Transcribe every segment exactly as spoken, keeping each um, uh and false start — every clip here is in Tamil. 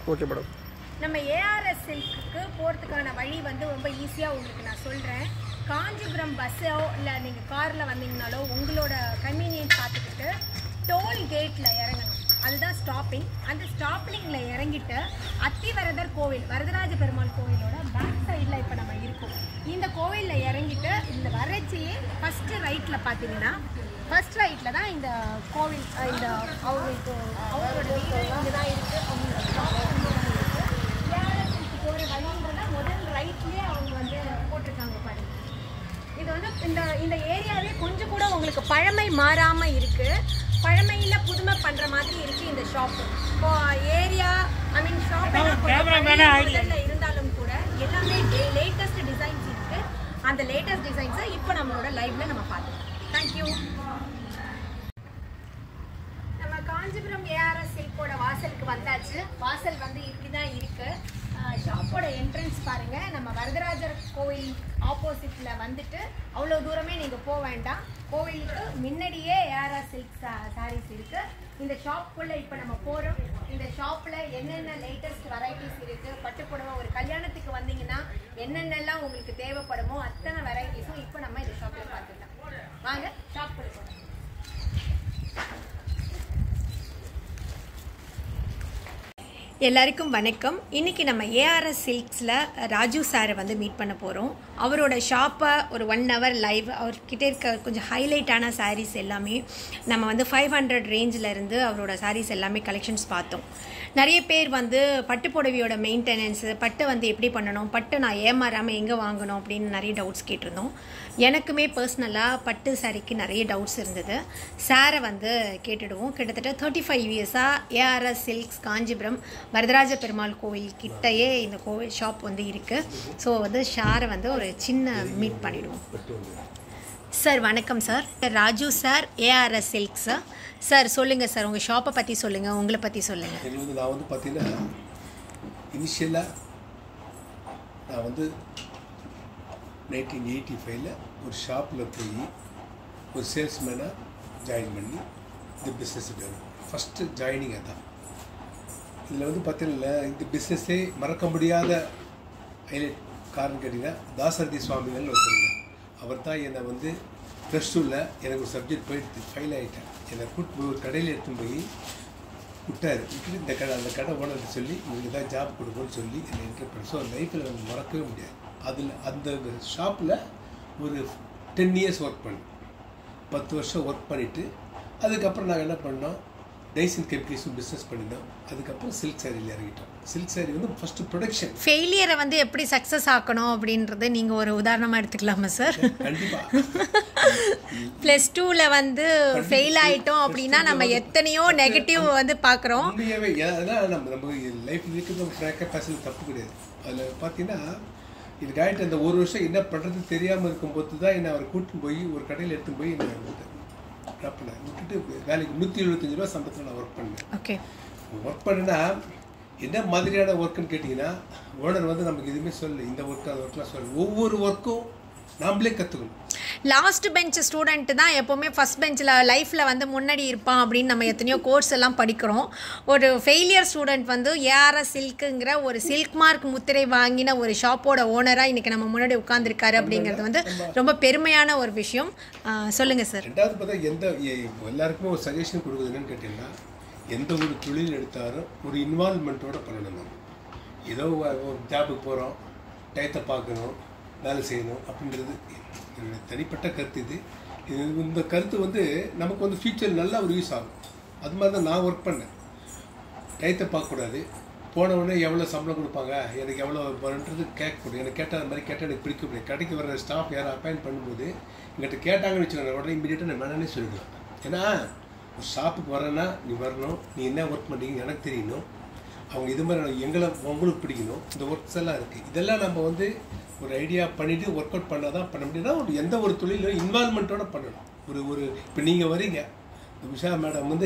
Okay madam. நம்ம ஏஆர்எஸ் சில்க்கு போகிறதுக்கான வழி வந்து ரொம்ப ஈஸியாக உங்களுக்கு நான் சொல்கிறேன். காஞ்சிபுரம் பஸ்ஸோ இல்லை நீங்கள் காரில் வந்தீங்கனாலோ உங்களோட கன்வீனியன்ஸ் பார்த்துக்கிட்டு டோல்கேட்டில் இறங்கணும். அதுதான் ஸ்டாப்பிங். அந்த ஸ்டாப்பிங்கில் இறங்கிட்டு அத்திவரதர் கோவில், வரதராஜ பெருமாள் கோவிலோட பேக் சைடில் இப்போ நம்ம இருக்கோம். இந்த கோவிலில் இறங்கிட்டு இந்த வறட்சியே ஃபஸ்ட்டு ரைட்டில் பார்த்தீங்கன்னா ஃபஸ்ட் ரைட்டில் தான் இந்த கோவில், இந்த அவங்களுக்கு அவங்களோட வீடு இங்கே தான் இருக்குது. அவங்களோட போகிற வழின்றத முதல் ரைட்லேயே அவங்க வந்து போட்டிருக்காங்க பாருங்க. இது வந்து இந்த இந்த ஏரியாவே கொஞ்சம் கூட உங்களுக்கு பழமை மாறாமல் இருக்குது. பழமையில் புதுமை பண்ணுற மாதிரி இருக்குது இந்த ஷாப்பு. இப்போ ஏரியா ஐ மீன் ஷாப் இருந்தாலும் கூட எல்லாமே லேட்டஸ்ட் டிசைன்ஸ் இருக்குது. அந்த லேட்டஸ்ட் டிசைன்ஸை இப்போ நம்மளோட லைவ்ல நம்ம பார்த்துக்கலாம். தேங்க்யூ. நம்ம காஞ்சிபுரம் ஏஆர்எஸ் சில்கோட வாசலுக்கு வந்தாச்சு. வாசல் வந்து இப்படி தான் இருக்குது. ஷாப்போட என்ட்ரன்ஸ் பாருங்கள். நம்ம வரதராஜர் கோவில் ஆப்போசிட்டில் வந்துட்டு அவ்வளோ தூரமே நீங்கள் போக வேண்டாம். கோவிலுக்கு முன்னாடியே ஏஆர்எஸ் சில்க் சாரீஸ் இருக்குது. இந்த ஷாப்புக்குள்ளே இப்போ நம்ம போகிறோம். இந்த ஷாப்பில் என்னென்ன லேட்டஸ்ட் வெரைட்டிஸ் இருக்குது, பட்டுப்புடவை ஒரு கல்யாணத்துக்கு வந்தீங்கன்னா என்னென்னலாம் உங்களுக்கு தேவைப்படுமோ அத்தனை வெரைட்டிஸும் இப்போ நம்ம இந்த ஷாப்பில் பார்த்துக்கலாம். வாங்க ஷாப் போகிறோம். எல்லாருக்கும் வணக்கம். இன்றைக்கி நம்ம ஏஆர்எஸ் சில்க்ஸில் ராஜு சாரை வந்து மீட் பண்ண போகிறோம். அவரோட ஷாப்பை ஒரு ஒன் ஹவர் லைவ், அவர்கிட்ட இருக்க கொஞ்சம் ஹைலைட்டான சாரீஸ் எல்லாமே நம்ம வந்து ஃபைவ் ஹண்ட்ரட் ரேஞ்சிலேருந்து அவரோட சாரீஸ் எல்லாமே கலெக்ஷன்ஸ் பார்த்தோம். நிறைய பேர் வந்து பட்டு புடவையோட மெயின்டெனன்ஸு, பட்டு வந்து எப்படி பண்ணணும், பட்டு நான் ஏமாறாமல் எங்கே வாங்கணும் அப்படின்னு நிறைய டவுட்ஸ் கேட்டிருந்தோம். எனக்குமே பர்சனலாக பட்டு சாரிக்கு நிறைய டவுட்ஸ் இருந்தது. சாரை வந்து கேட்டுடுவோம். கிட்டத்தட்ட தேர்ட்டி ஃபைவ் இயர்ஸாக ஏஆர்எஸ் சில்க்ஸ் காஞ்சிபுரம் வரதராஜ பெருமாள் கோவில் கிட்டையே இந்த கோவில் ஷாப் வந்து இருக்குது. ஸோ வந்து சாரை வந்து ஒரு சின்ன மீட் பண்ணிவிடுவோம். சார் வணக்கம் sir. Raju sir, ARS silks sir. Sir சொல்லுங்கள் சார், உங்கள் ஷாப்பை பற்றி சொல்லுங்கள், உங்களை பற்றி சொல்லுங்கள். இது வந்து நான் வந்து பார்த்தீங்கன்னா இனிஷியலாக நான் வந்து நைன்டீன் எயிட்டி ஃபைவ்ல ஒரு ஷாப்பில் போய் ஒரு சேல்ஸ்மேனாக ஜாயின் பண்ணி இந்த பிஸ்னஸ் ஃபஸ்ட்டு ஜாயினிங் அதான். இதில் வந்து பார்த்தீங்கன்னா இந்த பிஸ்னஸே மறக்க முடியாத ஹைலைட் காரணம் கேட்டிங்கன்னா தாசரதி சுவாமிகள் ஒருத்தருங்க. அவர் தான் என்னை வந்து ப்ளஸ் டூவில் எனக்கு ஒரு சப்ஜெக்ட் போயிடுது, ஃபெயில் ஆகிட்டேன். என்னை கூட்டு போய் ஒரு கடையில் எடுத்துன்னு போய் விட்டார். விட்டுட்டு இந்த கடை அந்த கடை ஓனர்கிட்ட சொல்லி உங்களுக்கு தான் ஜாப் கொடுக்குன்னு சொல்லி என்னை என்ட்ரி பண்ணி. ஸோ லைஃப்பில் நம்ம மறக்கவே முடியாது. அதில் அந்த ஷாப்பில் ஒரு டென் இயர்ஸ் ஒர்க் பண்ணேன். பத்து வருஷம் ஒர்க் பண்ணிவிட்டு அதுக்கப்புறம் நாங்கள் என்ன பண்ணோம், டைஸ் அண்ட் கெமிக்கல்ஸும் பிஸ்னஸ் பண்ணிட்டோம். அதுக்கப்புறம் சில்க் சாரியில் இறங்கிட்டோம். சில்க் சாரி வந்து ஃபஸ்ட்டு ப்ரொடக்ஷன். ஃபெயிலியரை வந்து எப்படி சக்ஸஸ் ஆக்கணும் அப்படின்றது நீங்கள் ஒரு உதாரணமாக எடுத்துக்கலாமா சார்? கண்டிப்பாக. ப்ளஸ் டூவில் வந்து ஃபெயில் ஆகிட்டோம் அப்படின்னா நம்ம எத்தனையோ நெகட்டிவ் வந்து பார்க்குறோம். உண்மையாகவே ஏன்னா நம்ம நம்ம லைஃப்பில் இருக்கிறது ஃப்ராங்காக பேசுறது தப்பு கிடையாது. அதில் பார்த்தீங்கன்னா இதுக்கு ஆகிட்டு அந்த ஒரு வருஷம் என்ன பண்ணுறது தெரியாமல் இருக்கும்போது தான் என்னை அவர் கூட்டின்னு போய் ஒரு கடையில் எடுத்துன்னு போய் என்னை ட்ராப் பண்ணேன். விட்டுட்டு வேலைக்கு நூற்றி எழுபத்தஞ்சு ரூபா சம்பளத்தில் நான் ஒர்க் பண்ணேன். ஓகே. ஒர்க் பண்ணேன்னா என்ன மாதிரியான ஒர்க்குன்னு கேட்டிங்கன்னா ஓனர் வந்து நமக்கு எதுவுமே சொல்லு, இந்த ஒர்க்கு அந்த ஒர்க்லாம் சொல்லு. ஒவ்வொரு ஒர்க்கும் நாம்ளே கற்றுக்கணும். லாஸ்ட் பெஞ்ச் ஸ்டூடெண்ட்டு தான் எப்போவுமே ஃபஸ்ட் பெஞ்சில் லைஃப்பில் வந்து முன்னாடி இருப்பான் அப்படின்னு நம்ம எத்தனையோ கோர்ஸ் எல்லாம் படிக்கிறோம். ஒரு ஃபெயிலியர் ஸ்டூடெண்ட் வந்து ஏஆர்எஸ் சில்க்குங்கிற ஒரு சில்க் மார்க் முத்திரை வாங்கின ஒரு ஷாப்போட ஓனராக இன்றைக்கி நம்ம முன்னாடி உட்காந்துருக்காரு அப்படிங்கிறது வந்து ரொம்ப பெருமையான ஒரு விஷயம். சொல்லுங்கள் சார். ரெண்டாவது பார்த்தா எந்த எல்லாருக்குமே ஒரு சஜஷன் கொடுக்குது என்னன்னு கேட்டிங்கன்னா, எந்த ஒரு தொழில் எடுத்தாலும் ஒரு இன்வால்மெண்ட்டோடு பண்ணணும். நம்ம ஏதோ ஒரு ஜாபுக்கு போகிறோம், டயத்தை பார்க்கணும், வேலை செய்யணும் அப்படின்றது என்னுடைய தனிப்பட்ட கருத்து. இது இது இந்த கருத்து வந்து நமக்கு வந்து ஃபியூச்சர் நல்லா ஒரு யூஸ் ஆகும். அது மாதிரி தான் நான் ஒர்க் பண்ணேன். டயத்தை பார்க்கக்கூடாது. போனவுடனே எவ்வளோ சம்பளம் கொடுப்பாங்க, எனக்கு எவ்வளோ வருன்றது கேட்கக்கூடாது. எனக்கு கேட்டால் அந்த மாதிரி கேட்டால் எனக்கு பிடிக்க முடியாது. கடைக்கு வர ஸ்டாஃப் யாரும் அப்பாயின்ட் பண்ணும்போது எங்கிட்ட கேட்டாங்கன்னு வச்சுக்கோங்க, உடனே இமீடியட்டாக நான் வேணானே சொல்லிடுவேன். ஏன்னா ஒரு ஷாப்புக்கு வரேன்னா நீ வரணும், நீ என்ன ஒர்க் பண்ணுறீங்க எனக்கு தெரியணும், அவங்க இது மாதிரி எங்களை உங்களுக்கு பிடிக்கணும். இந்த ஒர்க்ஸ் எல்லாம் இருக்குது. இதெல்லாம் நம்ம வந்து ஒரு ஐடியா பண்ணிவிட்டு ஒர்க் அவுட் பண்ணால் தான் பண்ண முடியும்னா ஒரு எந்த ஒரு தொழிலும் இன்வால்மெண்ட்டோடு பண்ணணும். ஒரு ஒரு இப்போ நீங்கள் வரீங்க, உஷா மேடம் வந்து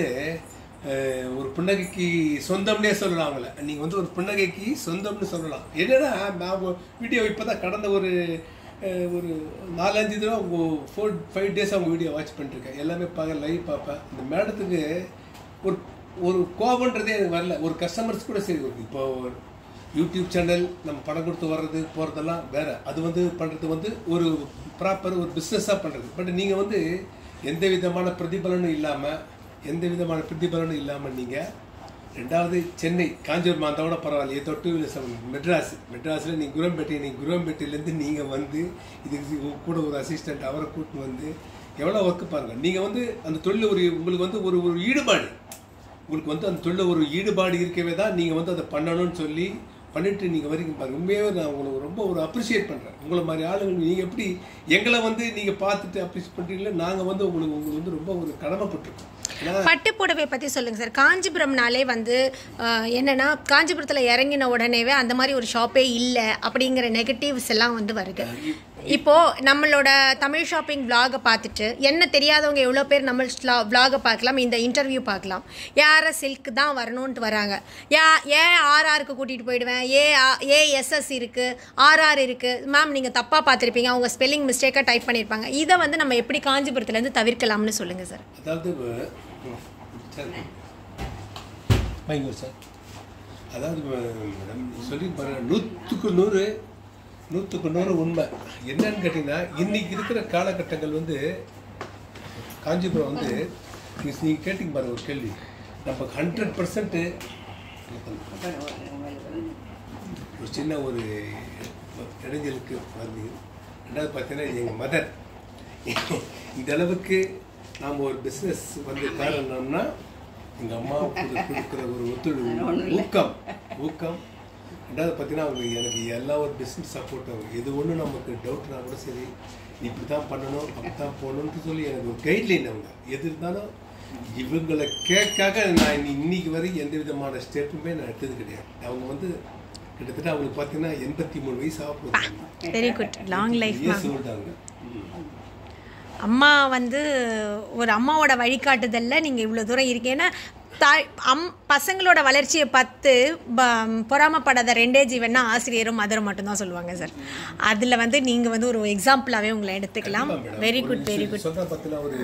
ஒரு புன்னகைக்கு சொந்தம்னே சொல்லலாம். அவங்கள நீங்கள் வந்து ஒரு புன்னகைக்கு சொந்தம்னு சொல்லலாம். என்னென்னா நான் வீடியோ இப்போ தான் கடந்த ஒரு ஒரு நாலஞ்சு தடவை அவங்க ஃபோர் ஃபைவ் டேஸ் அவங்க வீடியோ வாட்ச் பண்ணிட்டுருக்கேன். எல்லாமே பார்க்க லைவ் பார்ப்பேன். இந்த மேடத்துக்கு ஒரு ஒரு கோபன்றதே எனக்கு வரல. ஒரு கஸ்டமர்ஸ் கூட சரி, இப்போ யூடியூப் சேனல் நம்ம பணம் கொடுத்து வர்றது போகிறதெல்லாம் வேறு, அது வந்து பண்ணுறது வந்து ஒரு ப்ராப்பர் ஒரு பிஸ்னஸாக பண்ணுறது. பட் நீங்கள் வந்து எந்த விதமான பிரதிபலனும் இல்லாமல் எந்த விதமான பிரதிபலனும் இல்லாமல் நீங்கள் ரெண்டாவது சென்னை காஞ்சிபுரம் மாந்தாவோட பரவாயில்லையே, தொட்டு மெட்ராஸ் மெட்ராஸில் நீங்கள் குரம்பேட்டை நீங்கள் குரம்பேட்டையிலேருந்து நீங்கள் வந்து இதுக்கு கூட ஒரு அசிஸ்டண்ட் அவரை கூட்டின்னு வந்து எவ்வளோ ஒர்க்கு பாருங்கள். நீங்கள் வந்து அந்த தொழில் ஒரு உங்களுக்கு வந்து ஒரு ஒரு ஈடுபாடு உங்களுக்கு வந்து அந்த தொழில் ஒரு ஈடுபாடு இருக்கவே தான் நீங்கள் வந்து அதை பண்ணணும்னு சொல்லி பண்ணிட்டு நீங்கள் வரைக்கும் பாருங்கள். உண்மையாகவே நான் உங்களுக்கு ரொம்ப ஒரு அப்ரிஷியேட் பண்ணுறேன். உங்களை மாதிரி ஆளுங்க நீங்கள் எப்படி எங்களை வந்து நீங்கள் பார்த்துட்டு அப்ரிஷியேட் பண்ணுறீங்களோ, நாங்கள் வந்து உங்களுக்கு உங்களுக்கு வந்து ரொம்ப ஒரு கடமைப்பட்டிருக்கோம். பட்டு புடவை பற்றி சொல்லுங்கள் சார். காஞ்சிபுரம்னாலே வந்து என்னென்னா காஞ்சிபுரத்தில் இறங்கின உடனேவே அந்த மாதிரி ஒரு ஷாப்பே இல்லை அப்படிங்கிற நெகட்டிவ்ஸ் எல்லாம் வந்து வருது. இப்போது நம்மளோட தமிழ் ஷாப்பிங் விளாகை பார்த்துட்டு என்ன தெரியாதவங்க எவ்வளோ பேர் நம்ம விளாகை பார்க்கலாம், இந்த இன்டர்வியூ பார்க்கலாம். ஏஆர்எஸ் சில்க் தான் வரணுன்ட்டு வராங்க. ஏ ஏன் ஆர்ஆருக்கு கூட்டிகிட்டு போயிடுவேன், ஏ ஏஎஸ்எஸ் இருக்குது, ஆர்ஆர் இருக்குது. மேம் நீங்கள் தப்பாக பார்த்துருப்பீங்க, அவங்க ஸ்பெல்லிங் மிஸ்டேக்காக டைப் பண்ணியிருப்பாங்க. இதை வந்து நம்ம எப்படி காஞ்சிபுரத்துலேருந்து தவிர்க்கலாம்னு சொல்லுங்கள் சார். அதாவது சார் அதாவது மேடம் சொல்லி பாருங்க, நூற்றுக்கு நூறு நூற்றுக்கு நூறு உண்மை. என்னன்னு கேட்டிங்கன்னா, இன்றைக்கி இருக்கிற காலகட்டங்கள் வந்து காஞ்சிபுரம் வந்து நீங்கள் கேட்டிங்க பாருங்க ஒரு கேள்வி, நம்ம ஹண்ட்ரட் பர்சன்ட்டு ஒரு சின்ன ஒரு இடைஞ்சலுக்கு வந்து ரெண்டாவது பார்த்தீங்கன்னா எங்கள் மதர் இந்த அளவுக்கு நாம் ஒரு பிஸ்னஸ் வந்து காரணம்னா எங்கள் அம்மாவுக்கு கொடுக்குற ஒரு ஒத்துழைப்பு ஊக்கம் ஊக்கம் ரெண்டாவது பார்த்தீங்கன்னா அவங்க எனக்கு எல்லா ஒரு பிஸ்னஸ் சப்போர்ட் ஆகும். எது ஒன்று நமக்கு டவுட்னா கூட சரி, இப்படி தான் பண்ணணும் அப்படி தான் போகணுன்ட்டு சொல்லி எனக்கு ஒரு கைட்லைன். அவங்க எது இருந்தாலும் இவங்களை கேட்காக நான் இன்னைக்கு வரைக்கும் எந்த விதமான ஸ்டெப்புமே நான் எடுத்தது கிடையாது. அவங்க வந்து கிட்டத்தட்ட அவங்களுக்கு பார்த்தீங்கன்னா எண்பத்தி மூணு வயசு ஆக போகுது. வெரி குட், லாங் லைஃப் சொல்லிட்டாங்க. அம்மா வந்து ஒரு அம்மாவோட வழிகாட்டுதலில் நீங்கள் இவ்வளோ தூரம் இருக்கீங்கன்னா, தாய் அம் பசங்களோட வளர்ச்சியை பார்த்து பொறாமப்படாத ரெண்டே ஜீவன்னா ஆசிரியரும் மதரும் மட்டும்தான் சொல்லுவாங்க சார். அதில் வந்து நீங்கள் வந்து ஒரு எக்ஸாம்பிளாகவே உங்களை எடுத்துக்கலாம். Very good very good. சொல்கிற பார்த்தீங்கன்னா ஒரு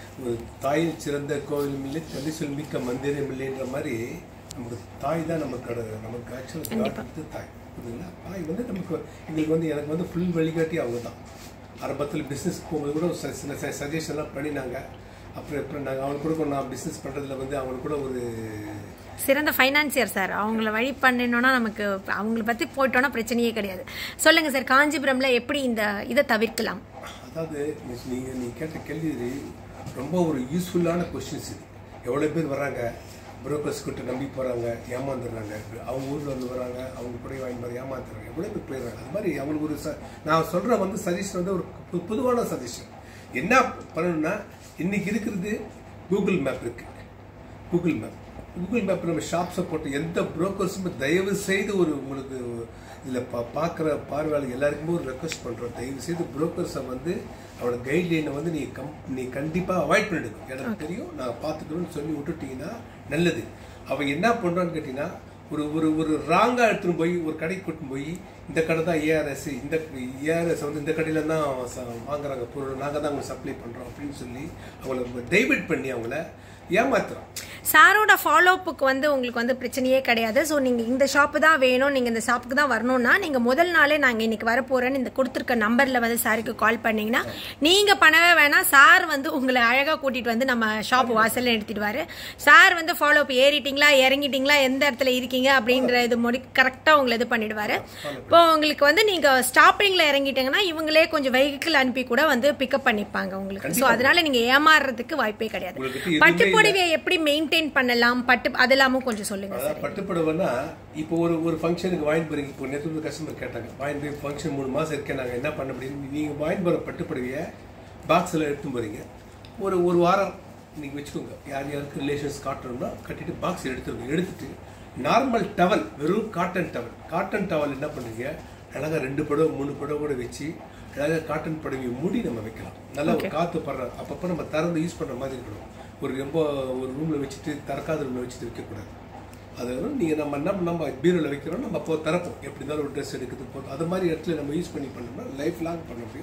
தாய் சிறந்த கோவில் இல்லை, தள்ளி சொல் மிக்க மந்திரம் இல்லைன்ற மாதிரி நமக்கு தாய் தான் நமக்கு நமக்கு ஆக்சுவலாக தாய். புரியுதுங்களா? தாய் வந்து நமக்கு எங்களுக்கு வந்து எனக்கு வந்து ஃபுல் வழிகாட்டி அவங்க தான். ஆரம்பத்தில் பிஸ்னஸ் போகும்போது கூட சின்ன சஜஷன்லாம் பண்ணினாங்க. அப்புறம் எப்படி நாங்கள் அவங்களுக்கு கூட நான் பிஸ்னஸ் பண்ணுறதுல வந்து அவங்களுக்கு கூட ஒரு சிறந்த ஃபைனான்சியர் சார். அவங்கள வழி பண்ணினோன்னா நமக்கு அவங்கள பற்றி போயிட்டோன்னா பிரச்சனையே கிடையாது. சொல்லுங்கள் சார், காஞ்சிபுரமில் எப்படி இந்த இதை தவிர்க்கலாம்? அதாவது நீங்கள் நீங்கள் கேட்ட கேள்வி ரொம்ப ஒரு யூஸ்ஃபுல்லான கொஸ்டின்ஸ். இது எவ்வளோ பேர் வராங்க, புரோக்கர்ஸ் கிட்ட நம்பி போகிறாங்க, ஏமாந்துடுறாங்க. அவங்க ஊரில் வந்து வராங்க, அவங்க கூட வாங்கி போகிற ஏமாந்துடுறாங்க, எவ்வளோ பேர் போயிடுறாங்க. அது மாதிரி அவங்களுக்கு ஒரு ச நான் சொல்கிற வந்து சஜஷன் வந்து ஒரு பொதுவான சஜஷன். என்ன பண்ணணும்னா, இன்றைக்கி இருக்கிறது கூகுள் மேப் இருக்குது. கூகுள் மேப் கூகுள் மேப் நம்ம ஷாப்ஸை போட்டு எந்த புரோக்கர்ஸுமே தயவு செய்து ஒரு உங்களுக்கு இதில் பா பார்க்குற பார்வையாளர் எல்லாருக்குமே ஒரு ரெக்வஸ்ட் பண்ணுறோம், தயவு செய்து புரோக்கர்ஸை வந்து அவரோட கைட்லைனை வந்து நீ கம் நீ கண்டிப்பாக அவாய்ட் பண்ணிடுங்க. எனக்கு தெரியும், நான் பார்த்துக்கணும்னு சொல்லி விட்டுட்டிங்கன்னா நல்லது. அவன் என்ன பண்ணுறான்னு கேட்டிங்கன்னா, ஒரு ஒரு ஒரு ராங்காக எடுத்துன்னு போய் ஒரு கடைக்கு கூட்டின்னு போய் இந்த கடை தான் ஏஆர்எஸ், இந்த ஏஆர்எஸ் வந்து இந்த கடையில் தான் வாங்குறாங்க பொருள், நாங்கள் தான் அவங்களுக்கு சப்ளை பண்ணுறோம் அப்படின்னு சொல்லி அவங்கள டைவர்ட் பண்ணி அவங்கள ஏமாத்துறோம். சாரோட ஃபாலோஅப்புக்கு வந்து உங்களுக்கு வந்து பிரச்சனையே கிடையாது. ஸோ நீங்கள் இந்த ஷாப்பு தான் வேணும், நீங்கள் இந்த ஷாப்புக்கு தான் வரணும்னா நீங்கள் முதல் நாளே நாங்கள் இன்றைக்கி வரப்போகிறேன்னு இந்த கொடுத்துருக்க நம்பரில் வந்து சாருக்கு கால் பண்ணிங்கன்னா நீங்கள் பண்ணவே வேணாம். சார் வந்து உங்களை அழகாக கூட்டிகிட்டு வந்து நம்ம ஷாப்பு வாசலில் நிறுத்திடுவார். சார் வந்து ஃபாலோஅப் ஏறிட்டிங்களா இறங்கிட்டிங்களா எந்த இடத்துல இருக்கீங்க அப்படின்ற இது முடி கரெக்டாக உங்களை இது பண்ணிவிடுவார். இப்போ உங்களுக்கு வந்து நீங்கள் ஸ்டாப்பிங்கில் இறங்கிட்டீங்கன்னா இவங்களே கொஞ்சம் வெஹிக்கிள் அனுப்பி கூட வந்து பிக்கப் பண்ணிப்பாங்க உங்களுக்கு. ஸோ அதனால் நீங்கள் ஏமாறுறதுக்கு வாய்ப்பே கிடையாது. பட்டு புடவையை எப்படி மெயின்டைன் பண்ணலாம், பட்டு அதெல்லாமும் கொஞ்சம் சொல்லுங்க சார். பட்டு புடவைனா இப்போ ஒரு ஒரு ஃபங்க்ஷனுக்கு வாங்கி போறீங்க. இப்போ நேற்று கஸ்டமர் கேட்டாங்க, வாங்கி போய் ஃபங்க்ஷன் மூணு மாதம் இருக்கேன், நாங்கள் என்ன பண்ண முடியும், நீங்கள் வாங்கி போகிற பட்டு புடவையை பாக்ஸில் எடுத்து போகிறீங்க. ஒரு ஒரு வாரம் நீங்கள் வச்சுக்கோங்க. யார் யாருக்கு ரிலேஷன்ஸ் காட்டணும்னா கட்டிட்டு பாக்ஸ் எடுத்துருங்க. எடுத்துட்டு நார்மல் டவல், வெறும் காட்டன் டவல் காட்டன் டவல் என்ன பண்ணுறீங்க, அழகாக ரெண்டு புடவை மூணு புடவை கூட வச்சு அழகாக காட்டன் புடவையை மூடி நம்ம வைக்கலாம். நல்லா ஒரு காற்று படுற அப்பப்போ நம்ம திறந்து யூஸ் பண்ணுற மாதிரி இருக்கணும். ஒரு ரொம்ப ஒரு ரூமில் வச்சுட்டு திறக்காத ரூமில் வச்சுட்டு வைக்கக்கூடாது. அது வந்து நீங்கள் நம்ம என்ன நம்ம பீரோவில் வைக்கிறோம், நம்ம அப்போ திறப்போம். எப்படி இருந்தாலும் ஒரு ட்ரெஸ் எடுக்கிறது போதும், அது மாதிரி இடத்துல நம்ம யூஸ் பண்ணி பண்ணோம்னா லைஃப் லாங் பண்ண முடியும்.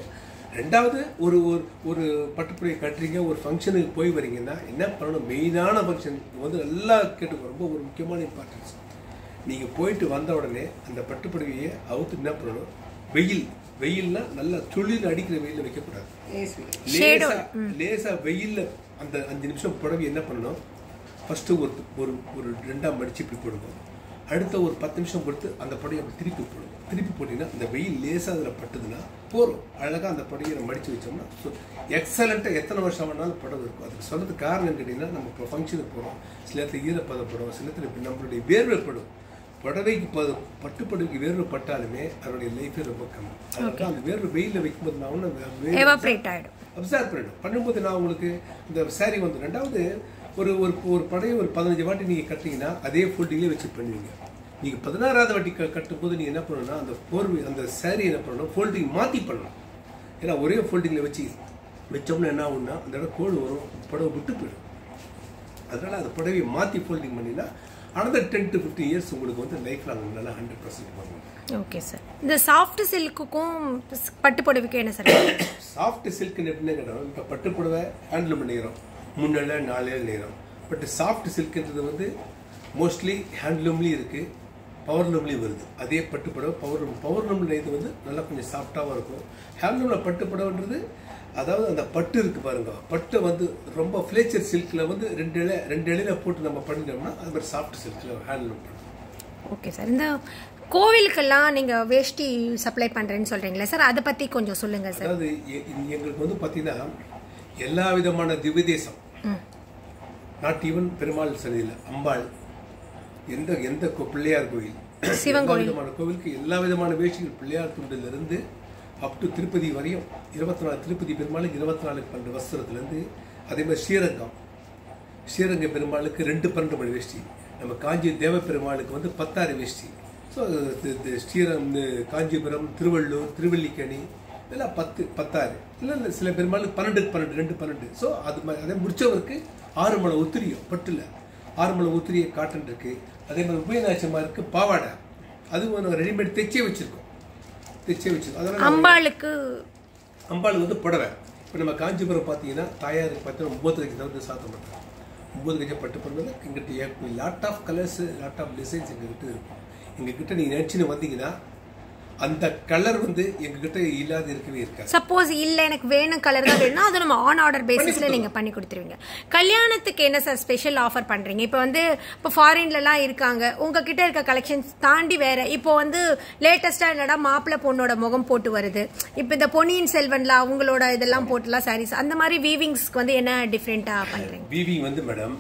ரெண்டாவது ஒரு ஒரு ஒரு பட்டுப்புடவை கட்டுறீங்க, ஒரு ஃபங்க்ஷனுக்கு போய் வரீங்கன்னா என்ன பண்ணணும், மெயினான ஃபங்க்ஷன் வந்து நல்லா கேட்டுக்கோ, ரொம்ப ஒரு முக்கியமான இம்பார்ட்டன்ஸ். நீங்கள் போயிட்டு வந்த உடனே அந்த பட்டுப்புடவையை அவுத்து என்ன பண்ணணும், வெயில் வெயில்னா நல்லா துளிர் அடிக்கிற வெயிலில் வைக்கக்கூடாது. லேசா லேசா வெயிலில் அந்த அஞ்சு நிமிஷம் புடவை என்ன பண்ணணும், ஃபஸ்ட்டு ஒரு ஒரு ஒரு ரெண்டாம் மடிச்சு இப்படி போடுவோம், அடுத்த ஒரு பத்து நிமிஷம் கொடுத்து அந்த புடவையை அப்படி திருப்பி போடுவோம். திருப்பி போட்டிங்கன்னா அந்த வெயில் லேசாக அதில் பட்டுதுன்னா போகிறோம், அழகாக அந்த புடவையை மடித்து வச்சோம்னா ஸோ எக்ஸலண்ட்டாக எத்தனை வருஷம் வேணாலும் புடவை இருக்கும். அதுக்கு சொல்கிறதுக்கு காரணம் கேட்டிங்கன்னா, நம்ம இப்போ ஃபங்க்ஷனுக்கு போகிறோம், சில இடத்துல ஈரப்பதப்படும், சில இடத்துல நம்மளுடைய வேர்வைப்படும். புடவைக்கு பட்டு புடவைக்கு வேர்வை பட்டாலுமே அதனுடைய லைஃபே ரொம்ப கம்மி. அதனால அந்த வேர்வை வெயிலில் வைக்கும்போது நான் ஒன்று அப்சர்வ் பண்ணிடும் பண்ணும்போது நான் உங்களுக்கு இந்த சாரீ வந்து ரெண்டாவது ஒரு ஒரு ஒரு படையை ஒரு பதினஞ்சு வாட்டி நீங்கள் கட்டிங்கன்னா அதே ஃபோல்டிங்லேயே வச்சு பண்ணுவீங்க. நீங்கள் பதினாறாவது வாட்டி க கட்டும்போது நீங்கள் என்ன பண்ணணும்னா அந்த போர்வை அந்த சாரீ என்ன பண்ணணும், ஃபோல்டிங் மாற்றி பண்ணணும். ஏன்னா ஒரே ஃபோல்டிங்கில் வச்சு வச்சோம்னா என்ன ஆகும்னா அந்த இடம் கோடு வரும், புடவை விட்டு போயிடும். அதனால் அந்த புடவையை மாற்றி ஃபோல்டிங் பண்ணினா another ten to fifteen years உங்களுக்கு வந்து லைஃப் லாங் நல்லா ஹண்ட்ரட் பர்சன்ட் பண்ணுவோம். Okay sir. இந்த சாஃப்ட் சில்க்குக்கும் பட்டு புடவைக்கும் என்ன சார்? சாஃப்ட் சில்க்னு எப்படின்னு கேட்டோம், இப்போ பட்டு புடவை ஹேண்ட்லூம் நெய்கிறோம், முன்னேழ நாலு நெய்கிறோம். பட் சாஃப்ட் சில்க்ன்றது வந்து மோஸ்ட்லி ஹேண்ட்லூம்லேயும் இருக்குது, பவர்லூம்லேயும் வருது. அதே பட்டு புடவை பவர் பவர்லூம் நெய்து வந்து நல்லா கொஞ்சம் சாஃப்டாகவும் இருக்கும். ஹேண்ட்லூமில் பட்டு புடவைன்றது அதாவது அந்த பட்டு இருக்குது பாருங்க, பட்டை வந்து ரொம்ப ஃப்ளேச்சர் சில்கில் வந்து ரெண்டு இலை ரெண்டு இலையில போட்டு நம்ம பண்ணிட்டோம்னா அது மாதிரி சாஃப்ட் சில்கில் ஹேண்ட்லூம் பண்ணுறோம். Okay sir. இந்த கோவிலுக்கெல்லாம் நீங்கள் வேஷ்டி சப்ளை பண்ணுறேன்னு சொல்கிறீங்களா சார், அதை பற்றி கொஞ்சம் சொல்லுங்கள் சார். அதாவது எங்களுக்கு வந்து பார்த்தீங்கன்னா எல்லா விதமான திவ்யதேசம், நாட் ஈவன் பெருமாள் சன்னிதியில் அம்பாள், எந்த எந்த பிள்ளையார் கோவில், சிவன் விதமான கோவிலுக்கு எல்லா விதமான வேஷ்டிகள் பிள்ளையார் துண்டிலிருந்து அப் டு திருப்பதி வரையும் இருபத்தி நாலு திருப்பதி பெருமாளுக்கு இருபத்தி நாலு பன்னெண்டு வஸ்திரத்துலேருந்து, அதே மாதிரி ஸ்ரீரங்கம் ஸ்ரீரங்க பெருமாளுக்கு ரெண்டு பன்னெண்டு மணி வேஷ்டி, நம்ம காஞ்சி தேவ பெருமாளுக்கு வந்து பத்தாறு வேஷ்டி. ஸோ ஸ்ரீரம் காஞ்சிபுரம் திருவள்ளூர் திருவல்லிக்கணி இதெல்லாம் பத்து பத்தாறு இல்லை இல்லை சில பெருமாளுக்கு பன்னெண்டு பன்னெண்டு ரெண்டு பன்னெண்டு. ஸோ அது மாதிரி அதே முடிச்சவருக்கு ஆறு மலை உத்திரியம் பட்டில் ஆறு மலை உத்திரிய காட்டன் இருக்குது. அதே மாதிரி உபயநாச்சமாருக்கு பாவாடை, அதுவும் ரெடிமேட் தைச்சே வச்சுருக்கோம் தைச்சே வச்சுருக்கோம். அதனால் அம்பாளுக்கு அம்பாளுக்கு வந்து புடவை. இப்போ நம்ம காஞ்சிபுரம் பார்த்தீங்கன்னா தாயாருக்கு பார்த்தீங்கன்னா ஒம்பது கட்சி தவிர்த்து சாத்த மாட்டாங்க. ஒம்பது கட்சி பட்டு பண்ணுறது எங்கிட்ட lot of colours lot of designs எங்ககிட்ட இருக்கும். எங்ககிட்ட நீங்கள் நினச்சின்னு வந்தீங்கன்னா அந்த கலர் வந்து எங்ககிட்ட இல்லாத இருக்கவே இருக்காது. சப்போஸ் இல்லை எனக்கு வேணும் கலர் தான் வேணும்னா அது நம்ம ஆன் ஆர்டர் பேசிஸ்ல நீங்கள் பண்ணி கொடுத்துருவீங்க. கல்யாணத்துக்கு என்ன சார் ஸ்பெஷல் ஆஃபர் பண்ணுறீங்க? இப்போ வந்து இப்போ ஃபாரின்லலாம் இருக்காங்க, உங்ககிட்ட இருக்க கலெக்ஷன்ஸ் தாண்டி வேற இப்போ வந்து லேட்டஸ்ட்டாக என்னடா மாப்பிள்ளை பொண்ணோட முகம் போட்டு வருது, இப்போ இந்த பொன்னியின் செல்வன்ல அவங்களோட இதெல்லாம் போட்டுலாம் சாரீஸ், அந்த மாதிரி வீவிங்ஸ்க்கு வந்து என்ன டிஃப்ரெண்ட்டாக பண்ணுறீங்க? வீவிங் வந்து மேடம்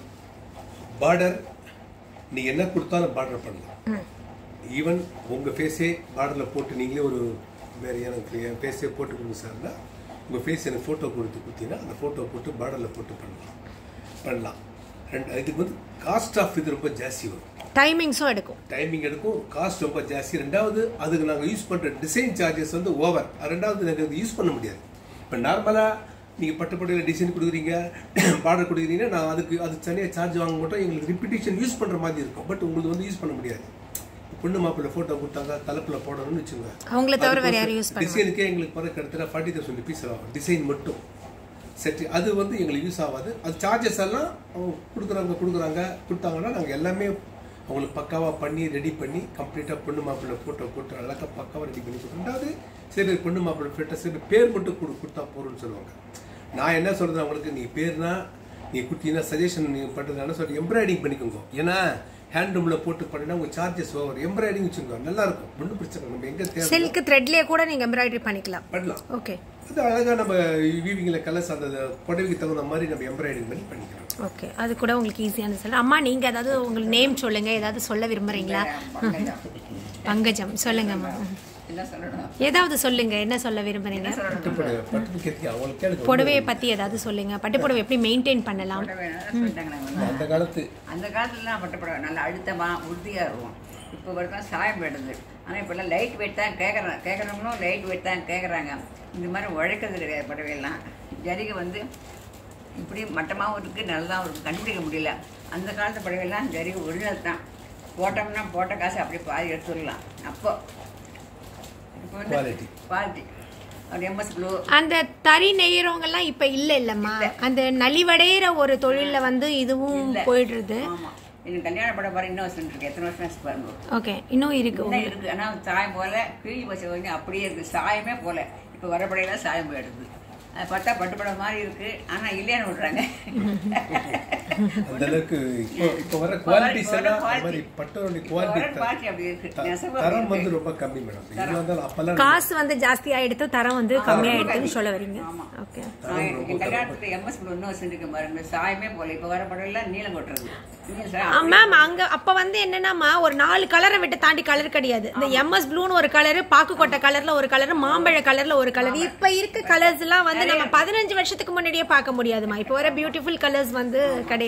பார்டர் நீங்கள் என்ன கொடுத்தாலும் பார்டர் பண்ணலாம். ஈவன் உங்கள் ஃபேஸே பார்டரில் போட்டு நீங்களே ஒரு வேறு எனக்கு என் ஃபேஸே போட்டு கொடுங்க சார்னா உங்கள் ஃபேஸ் எனக்கு ஃபோட்டோ கொடுத்து கொடுத்தீங்கன்னா அந்த ஃபோட்டோ போட்டு பார்டரில் போட்டு பண்ணலாம் பண்ணலாம் ரெண்டு. இதுக்கு வந்து காஸ்ட் ஆஃப் இது ரொம்ப ஜாஸ்தி வரும், டைமிங்ஸும் எடுக்கும் டைமிங் எடுக்கும் காஸ்ட் ரொம்ப ஜாஸ்தி. ரெண்டாவது அதுக்கு நாங்கள் யூஸ் பண்ணுற டிசைன் சார்ஜஸ் வந்து ஓவர். ரெண்டாவது நாங்கள் அது யூஸ் பண்ண முடியாது. இப்போ நார்மலாக நீங்கள் பட்டுப்படையில் டிசைன் கொடுக்குறீங்க பார்டர் கொடுக்குறீங்கன்னா நான் அதுக்கு அது தனியாக சார்ஜ் வாங்க மாட்டோம், எங்களுக்கு ரிப்பீட்டேஷன் யூஸ் பண்ணுற மாதிரி இருக்கும். பட் உங்களுக்கு வந்து யூஸ் பண்ண முடியாது. பொண்ணு மாப்பிள்ளை ஃபோட்டோ கொடுத்தாங்க தலைப்பில் போடணும்னு வச்சுக்கோங்க, அவங்கள தவிர வேறு யாரும் யூஸ் பண்ண டிசைனுக்கே எங்களுக்கு பிறகு கிட்டத்தட்ட ஃபார்ட்டி தௌசண்ட் ருபீஸ் ஆகும் டிசைன் மட்டும் செட்டு. அது வந்து எங்களுக்கு யூஸ் ஆகாது. அது சார்ஜஸ் எல்லாம் அவங்க கொடுக்குறாங்க கொடுக்குறாங்க கொடுத்தாங்கன்னா நாங்கள் எல்லாமே அவங்களுக்கு பக்காவாக பண்ணி ரெடி பண்ணி கம்ப்ளீட்டாக பொண்ணு மாப்பிள்ளை ஃபோட்டோ போட்டு அழகாக பக்காவாக ரெடி பண்ணி கொடுத்து. ரெண்டாவது சில பேர் பொண்ணு மாப்பிள்ளை ஃபோட்டோ சில பேர் பேர் மட்டும் கொடு கொடுத்தா போகிறோன்னு சொல்லுவாங்க. நான் என்ன சொல்கிறது அவங்களுக்கு, நீ பேர்னா நீ கொடுத்தீங்கன்னா சஜஷன் நீங்கள் பண்ணுறதுனால சொல்லி எம்ப்ராய்டிங் பண்ணிக்கோங்க. ஏன்னா ஹேண்ட்லூமில் போட்டு பண்ணினா உங்கள் சார்ஜஸ் ஓவர். எம்ப்ராய்டிங் வச்சுக்கோங்க, நல்லா இருக்கும், ஒன்றும் பிரச்சனை. நம்ம எங்கே தேவை சில்க் த்ரெட்லேயே கூட நீங்கள் எம்ப்ராய்டரி பண்ணிக்கலாம் பண்ணலாம். ஓகே, அது அழகாக நம்ம வீவிங்கில் கலர்ஸ் அந்த புடவைக்கு தகுந்த மாதிரி நம்ம எம்ப்ராய்டிங் பண்ணி பண்ணிக்கலாம். ஓகே, அது கூட உங்களுக்கு ஈஸியான சார். அம்மா நீங்கள் ஏதாவது உங்களுக்கு நேம் சொல்லுங்கள், ஏதாவது சொல்ல விரும்புகிறீங்களா? பங்கஜம் சொல்லுங்கம்மா, ஏதாவது சொல்லுங்க, என்ன சொல்ல விரும்புறீங்க? புடவையை பத்தி ஏதாவது சொல்லுங்க. பட்டு புடவை எப்படி மெயின்டைன் பண்ணலாம்? அந்த காலத்து அந்த காலத்துலலாம் பட்டு புடவை நல்லா அழுத்தமாக உறுதியாக இருக்கும். இப்போ வரைக்கும் சாயம் போயிடுது. ஆனால் இப்போல்லாம் லைட் வெயிட் தான் கேட்குறாங்க கேட்குறவங்களும் லைட் வெயிட் தான் கேட்குறாங்க. இந்த மாதிரி உழைக்கிறது கிடையாது. புடவையெல்லாம் ஜரிகை வந்து இப்படி மட்டமாகவும் இருக்குது, நல்லாவும் இருக்குது, கண்டுபிடிக்க முடியல. அந்த காலத்து புடவையெல்லாம் ஜரிகை ஒரிஜினல் தான். போட்டோம்னா போட்ட காசு அப்படியே பாதி எடுத்துடலாம். அப்போ இப்போ வந்து குவாலிட்டி ஒரு எம்எஸ் ப்ளூ. அந்த தறி நெய்யறவங்கலாம் இப்ப இல்ல இல்லம்மா, அந்த நலிவடைகிற ஒரு தொழில வந்து இதுவும் போயிடுறது. ஆமா, எனக்கு கல்யாணம் பட பாரு இன்னும் வருஷம் இருக்கு, எத்தனை வருஷம் பாருங்க. ஓகே, இன்னும் இருக்கு இன்னும் இருக்கு. ஆனா சாயம் போல கிழி பசங்க அப்படியே இருக்கு, சாயமே போல. இப்ப வரப்படையெல்லாம் சாயம் போயிடுது. அது பார்த்தா பட்டுப்படம் மாதிரி இருக்கு, ஆனா இல்லையான்னு விடுறாங்க. அந்த அளவுக்கு இப்போ இப்போ வர குவாலிட்டிஸ் எல்லாம் மாதிரி பட்டோட குவாலிட்டி அப்படி இருக்கு. தரம் வந்து ரொம்ப கம்மி மேடம். இருந்தாலும் அப்பெல்லாம் காசு வந்து ஜாஸ்தி ஆயிடுத்து, தரம் வந்து கம்மி ஆயிடுதுன்னு சொல்ல வரீங்க. ஓகே, கல்யாணத்துக்கு எம்எஸ் ப்ளூ இன்னும் வருஷம் இருக்கு பாருங்க, சாயமே போல. இப்ப வர படம் எல்லாம் நீளம் கொட்டுறது. மேம் அங்க அப்ப வந்து என்னன்னா ஒரு நாலு கலரை விட்டு தாண்டி கலர் கிடையாது. இந்த எம்எஸ் ப்ளூன்னு ஒரு கலர், பாக்கு கொட்டை கலர்ல ஒரு கலர், மாம்பழ கலர்ல ஒரு கலர். இப்ப இருக்க கலர்ஸ் எல்லாம் வந்து நம்ம பதினஞ்சு வருஷத்துக்கு முன்னாடியே பார்க்க முடியாதுமா. இப்ப வர பியூட்டிஃபுல் கலர்ஸ் வந்து கிடையாது.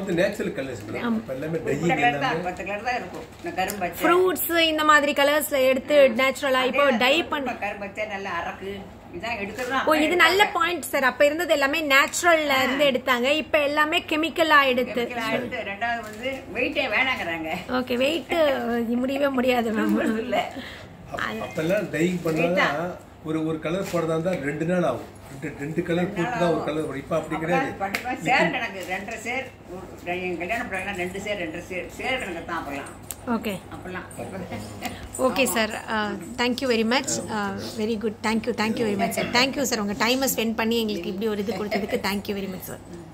ஃப்ரூட்ஸ் இந்த மாதிரி கலர்ஸ்ல எடுத்து நேச்சுரலா இப்போ டை பண்ண நல்லா அரக்கு. ஓ, இது நல்ல பாயிண்ட் சார். அப்ப இருந்தது எல்லாமே நேச்சுரல்ல இருந்து எடுத்தாங்க, இப்ப எல்லாமே கெமிக்கலா எடுத்து. ரெண்டாவது வந்து வெயிட்டே வேணாங்கறாங்க. ஓகே, வெயிட் முடியவே முடியாது மேம். இல்ல அப்பெல்லாம் டை பண்ணா ஒரு ஒரு கலர் போடுறதா இருந்தா ரெண்டு நாள் ஆகும். ரெண்டு கலர் போட்டு தான் ஒரு கலர். இப்ப அப்படி கிடையாது. சேர் கணக்கு ரெண்டரை சேர் கல்யாணம் பண்ணலாம், ரெண்டு சேர் ரெண்டரை சேர் சேர் கணக்கு தான் அப்பெல்லாம். ஓகே, அப்பெல்லாம். Okay sir, thank you very much. Very good, thank you thank you very much sir. Thank you sir, உங்கள் டைமை ஸ்பெண்ட் பண்ணி எங்களுக்கு இப்படி ஒரு இது கொடுத்ததுக்கு தேங்க்யூ வெரி மச் சார்.